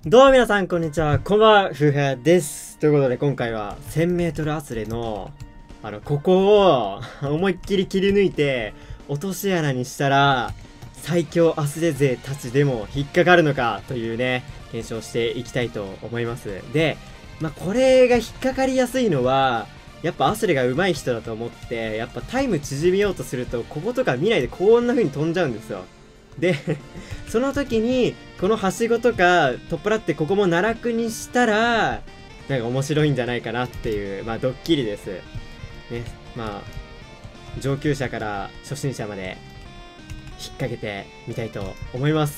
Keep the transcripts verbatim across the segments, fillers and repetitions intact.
どうも皆さんこんにちは、こんばんは、ふうへです。ということで今回は せんメートル アスレのあのここを思いっきり切り抜いて落とし穴にしたら最強アスレ勢たちでも引っかかるのかというね検証していきたいと思います。で、まあ、これが引っかかりやすいのはやっぱアスレが上手い人だと思って、やっぱタイム縮めようとするとこことか見ないでこんな風に飛んじゃうんですよ。でその時にこのはしごとか取っ払ってここも奈落にしたらなんか面白いんじゃないかなっていう、まあドッキリですね。まあ上級者から初心者まで引っ掛けてみたいと思います。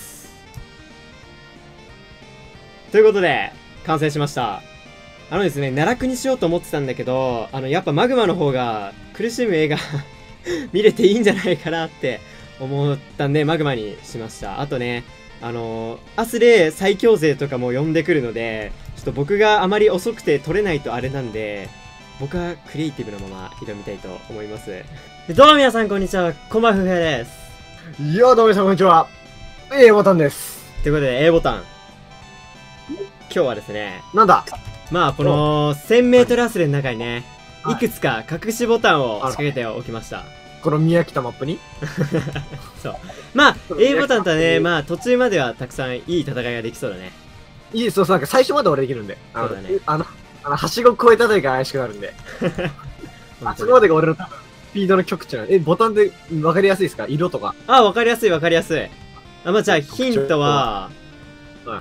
ということで完成しました。あのですね、奈落にしようと思ってたんだけど、あのやっぱマグマの方が苦しむ絵が見れていいんじゃないかなって思ったんでマグマにしました。あとね、あのー、アスレ最強勢とかも呼んでくるので、ちょっと僕があまり遅くて取れないとあれなんで、僕はクリエイティブなまま挑みたいと思います。どうも皆さんこんにちは、こんばんは、ふうへいです。 いや、どうも皆さんこんにちは。A ボタンです。 ということで A ボタン。今日はですね、 なんだまあこの せんメートル アスレの中にね、いくつか隠しボタンを仕掛けておきました。 この宮北マップにそう。まあ、A ボタンとはね、まあ途中まではたくさんいい戦いができそうだね。 いい、そうそう、なんか最初まで俺できるんで。 そうだね。 あの、あの、はしご越えた時が怪しくなるんで。あそこまでが俺の多分、スピードの極致なの。え、ボタンで分かりやすいですか？色とか。 あ、わかりやすいわかりやすい。あ、まあじゃあヒントは、 はい。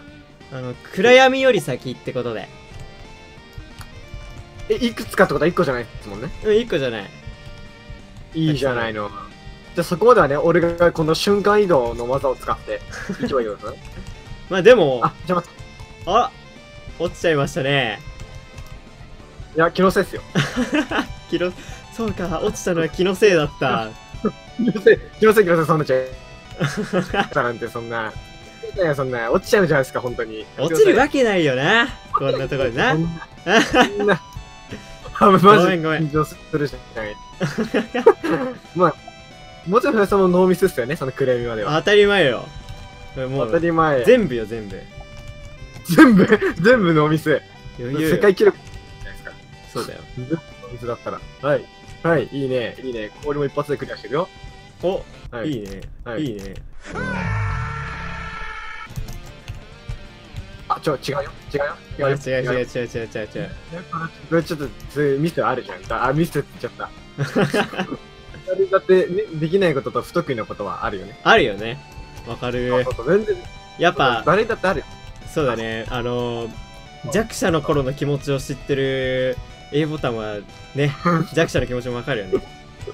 あの、暗闇より先ってことで。 え、いくつかってことはいっこじゃないですもんね。 うん、いっこじゃない。 いいじゃないの。じゃあそこまではね、俺がこの瞬間移動の技を使っていけばいいのかな。 まあでも、 あ、じゃあ待って。 あ、落ちちゃいましたね。 いや、気のせいっすよ。 気の、そうか、落ちたのは気のせいだった。 気のせい、気のせい、気のせい、そんなちゃう。なんてそんな。いや、そんな、落ちちゃうじゃないですか、本当に。 落ちるわけないよな。こんなところでな。 そんな。あ、マジごめんごめん緊張するじゃない。まあ、もちろんそのノーミスっすよね、そのクレームまでは。 当たり前よ。も当たう、 り前。 全部よ、全部。 全部、全部ノーミス。 余裕よ。 世界記録じゃないですか。 そうだよ。 全部ノーミスだったら。はい。はい、いいね、いいね。俺も一発でクリアしてるよ。 お、 はい、 いいね。 はい、 いいね。 あ、ちょ、違うよ。違うよ。 違う違う違う違う違う違う違う。 これちょっと、そういうミスあるじゃん。あ、ミスって言っちゃった。だって、ね、できないことと不得意なことはあるよね。 あるよね。わかる。 そうそう全然。 やっぱ、 誰だってあるよ。 そうだね。あのー、弱者の頃の気持ちを知ってる A ボタンはね、弱者の気持ちもわかるよね。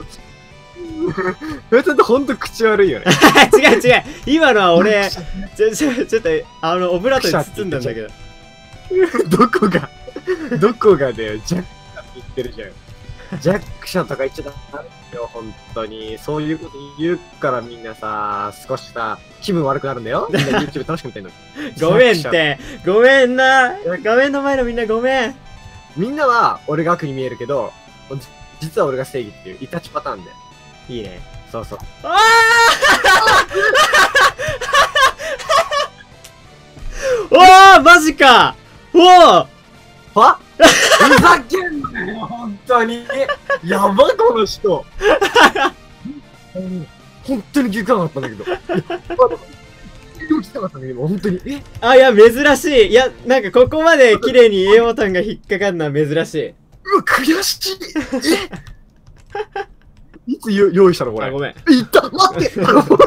それちょっとほんと口悪いよね。 違う違う。今のは俺、ちょ、ちょ、ちょっと、あの、オブラートに包んだんだけど。 どこが、どこがだよ、弱者って言ってるじゃん。弱者とか言っちゃダメよ、本当に。そういうこと言うからみんなさ、少しさ、気分悪くなるんだよ。みんな YouTube 楽しく見てんの。 ごめんって、ごめんな。画面の前のみんなごめん。 みんなは俺が悪に見えるけど、実は俺が正義っていうイタチパターンで。 いいね。 そうそう。 あおーマジかおーはふざけんなよ、本当に。やば、この人。本当に気づかなかったんだけど。気づかなかったんだけど、本当に。えあ、いや、珍しい。いや、なんかここまで綺麗に A ボタンが引っかかるのは珍しい。 うわ、悔しい。えいつ用意したのこれ。 あ、ごめん。 いった、待って。ごめん、ごめん。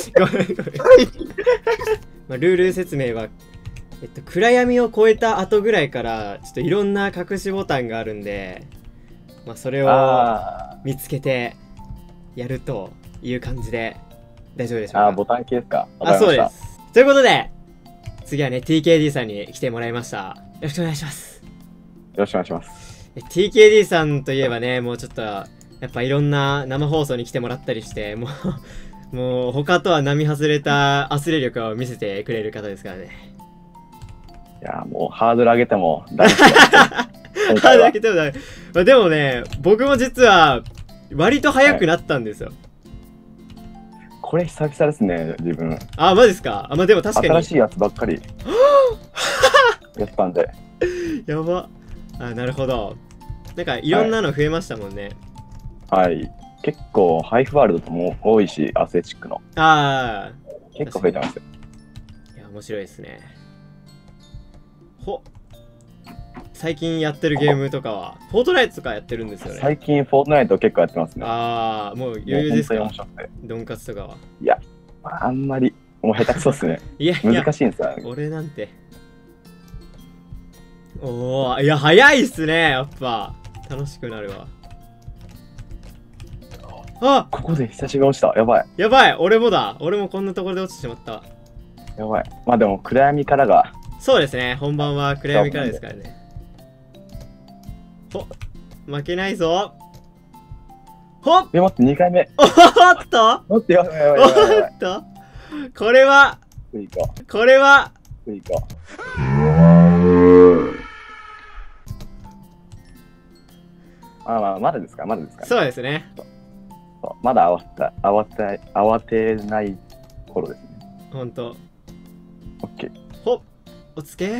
まあ、ルール説明は、えっと、暗闇を越えた後ぐらいから、ちょっといろんな隠しボタンがあるんで、まあ、それを見つけてやるという感じで大丈夫でしょうか。 あー、ボタン系ですか。 あ、そうです。ということで、次はね、ティーケーディー さんに来てもらいました。よろしくお願いします。 よろしくお願いします。 ティーケーディー さんといえばね、もうちょっと、やっぱいろんな生放送に来てもらったりして、もう、もう他とは並外れたアスレ力を見せてくれる方ですからね。 いやー、もうハードル上げても大丈夫。 ハードル上げてもダメ。まあ、でもね、僕も実は割と速くなったんですよ。はい、 これ久々ですね、自分。 あ、マジですか。あ、まあ、でも確かに。 新しいやつばっかり。 やったんで。 やば。あ、なるほど。なんかいろんなの増えましたもんね。 はい。結構、ハイフワールドとも多いし、アスレチックの。 ああ。 結構増えてますよ。 いや、面白いですね。ほ最近やってるゲームとかは、フォートナイトとかやってるんですよね。 最近、フォートナイト結構やってますね。 ああ、もう余裕ですか。 もう本当に面白くて。 ドンカツとかは。 いや、あんまり、もう下手くそっすね。 いやいや、 難しいんですよ。 俺なんて。おお、いや、早いっすね、やっぱ。楽しくなるわ。あ、 ここで久しぶりに落ちた。やばい。 やばい、俺もだ。俺もこんなところで落ちてしまった。 やばい。まあでも、暗闇からが。 そうですね、本番は暗闇からですからね。ほ、負けないぞ。ほっ、 え、待って、にかいめ。 おっと待って、やばいやばいおやばいやばい。 っとこれは、 次行ここれは、 う。次行こう。あ、まあ、まだですかまだですか、ね、 そうですね。 そうまだ慌て、慌て、慌てない頃ですね。 ほんと。 オッケー。 ほっ、おつけ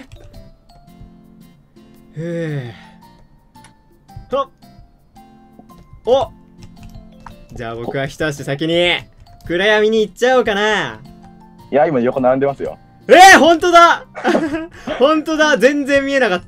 ふぅ。ほっ。お、じゃあ僕は一足先に暗闇に行っちゃおうかな。 いや、今横並んでますよ。 えー、ほんとだほんとだ、全然見えなかった。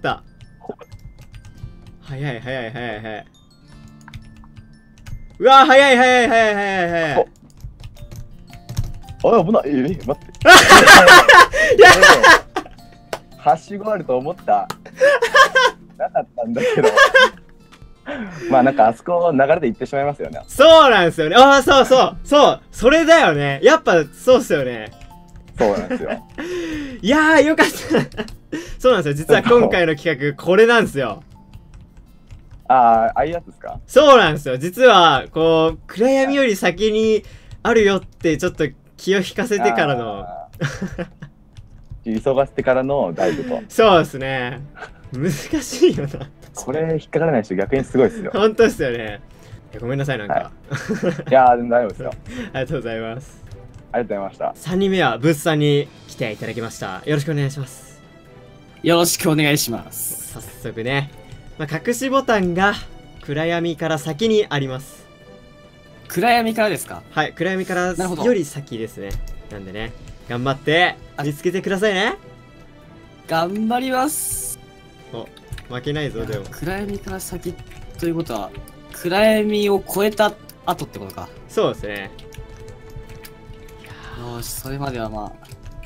早い早い早い早い。うわー、早い早い早い早い早い。 あ、危ない。えー、待って。 いやはしごあると思った。なかったんだけど。まあなんかあそこ流れで行ってしまいますよね。 そうなんですよね。ああ、そうそうそうそれだよね。やっぱそうっすよね。 そうなんですよ。 いやー、よかったそうなんですよ。実は今回の企画これなんですよ。 ああ、ああいうやつですか？ そうなんですよ。実はこう暗闇より先にあるよってちょっと気を引かせてからの急がせてからのダイブと。 そうですね。難しいよな。 これ引っかからない人逆にすごいですよ。 本当ですよね。ごめんなさい、なんか、 はい、いやー、大丈夫ですよ。 ありがとうございます。 ありがとうございました。 さんにんめはブースさんに来ていただきました。よろしくお願いします。 よろしくお願いします。 早速ね、まあ、隠しボタンが暗闇から先にあります。 暗闇からですか？ はい、暗闇からより先ですね。なんでね、頑張って見つけてくださいね。 頑張ります。 お、負けないぞ。でも暗闇から先ということは暗闇を越えた後ってことか。 そうですね。 よし、それまではま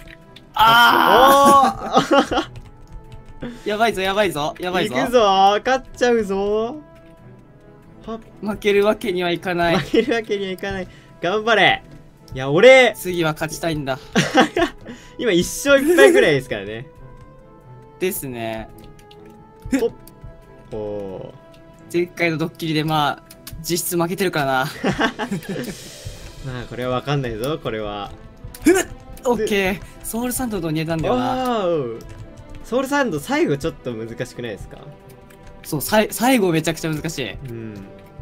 あああやばいぞやばいぞやばいぞ。 行くぞ、勝っちゃうぞ。 負けるわけにはいかない。 負けるわけにはいかない。頑張れ。いや、俺次は勝ちたいんだ今一勝一敗ぐらいですからね。 ですね。 おお、 前回のドッキリでまあ実質負けてるからなまあこれは分かんないぞ。これはオッケー。ソウルサンドと似たんだよな。 ソウルサンド最後ちょっと難しくないですか？ そう、さい最後めちゃくちゃ難しい。 うん。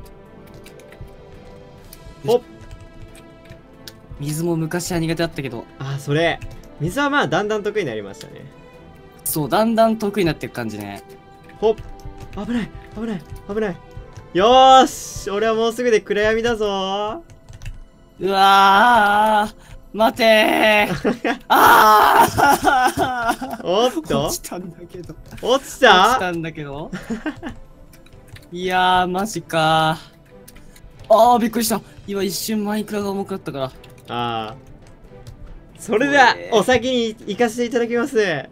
おっ、水も昔は苦手だったけど。 ああ、それ水はまあだんだん得意になりましたね。 そう、だんだん得意になっていく感じね。 ほっ、危ない危ない危ない。よーし、俺はもうすぐで暗闇だぞ。 うわー、待てーあーおっと落ちたんだけど落ちた落ちたんだけどいやー、マジかー。あー、びっくりした。今一瞬マイクラが重くなったから。 ああ、それではお先に行かせていただきます。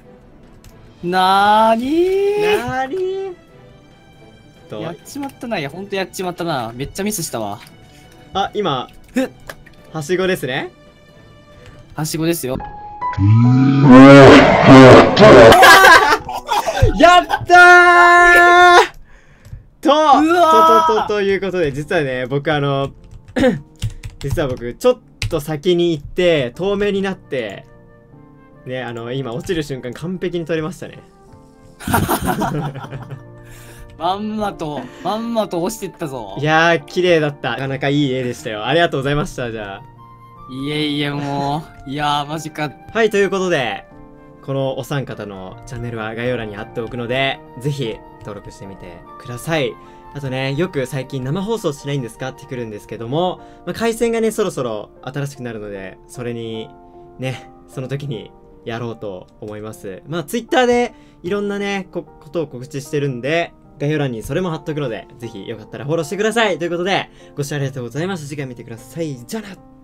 なーにーなーにーとやっちまったな。いや、ほんとやっちまったな。めっちゃミスしたわ。 あ、今はしごですね。 はしごですよ。 やったーとうわーとととということで、実はね、僕あの実は僕ちょっと先に行って透明になってね、あの今落ちる瞬間完璧に撮れましたね。 まんまとまんまと落ちてったぞ。 いやー、綺麗だった。なかなかいい絵でしたよ。ありがとうございました。じゃあいえいえ、もういやー、マジか。 はい、ということでこのお三方のチャンネルは概要欄に貼っておくので、ぜひ登録してみてください。あとね、よく最近生放送しないんですかってくるんですけども、まあ、回線がね、そろそろ新しくなるので、それに、ね、その時にやろうと思います。まあ、Twitter でいろんなね、こ、ことを告知してるんで、概要欄にそれも貼っとくので、ぜひよかったらフォローしてください。ということで、ご視聴ありがとうございました。次回見てください。じゃあな。